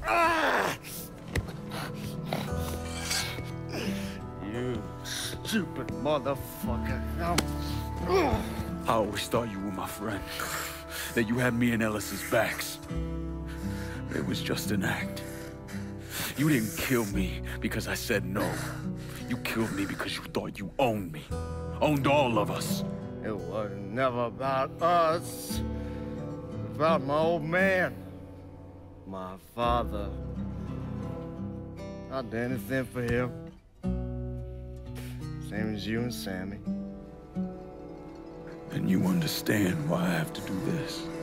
You stupid motherfucker. I always thought you were my friend. That you had me and Ellis's backs. It was just an act. You didn't kill me because I said no. You killed me because you thought you owned me. Owned all of us. It was never about us. It was about my old man. My father. I'd do anything for him. Same as you and Sammy. And you understand why I have to do this.